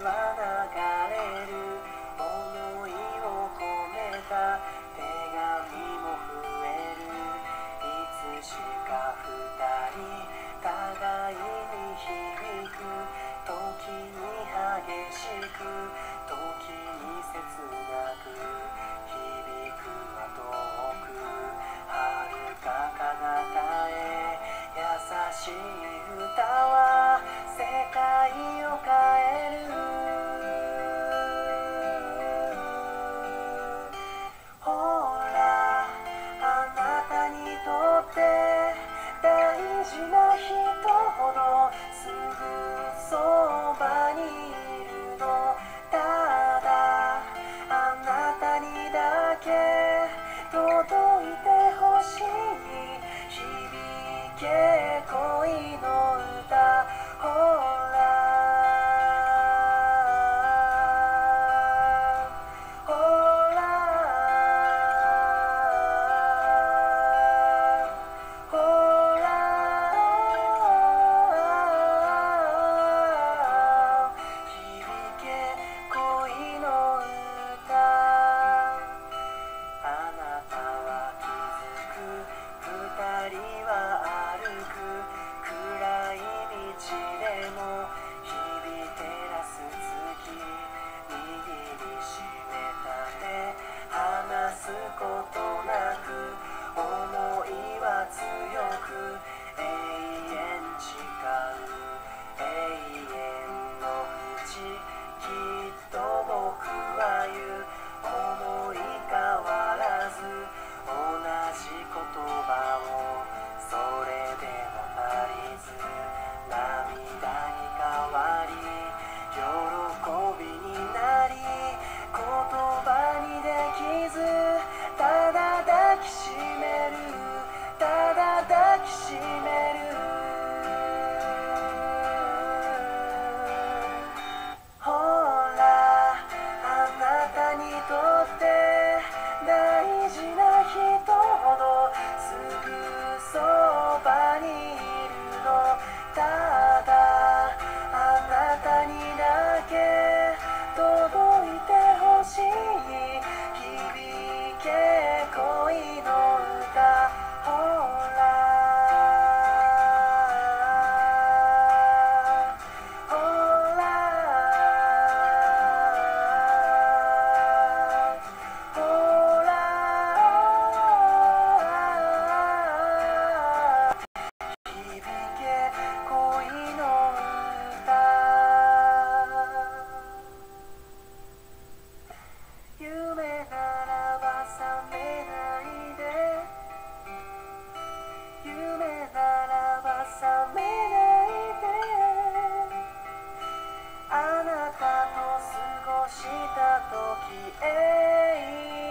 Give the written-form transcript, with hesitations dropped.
は流れる思いを込めた手紙も増えるいつしか二人互いに響く時に激しく時に切なく響くは遠く遥か彼方へ優しい歌は世界を変えるほらあなたにとって大事な人ほどすぐそばにいるのただあなたにだけ届いてほしい響け恋の歌ほらほらほら響け恋の歌あなたは気づく二人は歩く暗い道でも日々照らす月握りしめた手離すことなく思いは強く永遠誓う永遠の淵きっと僕は言う思い変わらず同じ言葉をそれでも足りず涙に変わり喜びになり言葉にできずただ抱きしめるただ抱きしめるほらあなたにとって大事な人ほどすぐそばにいるのただあなたにだけ届いてほしい響け恋の歌ほらほらほら響け恋の歌夢ならば覚めないで夢ならば覚めないであなたと過ごした時永遠